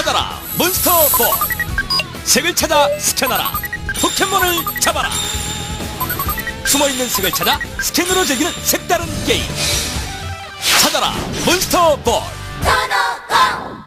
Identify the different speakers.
Speaker 1: 찾아라 몬스터볼. 색을 찾아 스캔하라. 포켓몬을 잡아라. 숨어있는 색을 찾아 스캔으로 즐기는 색다른 게임. 찾아라 몬스터볼.
Speaker 2: 터너공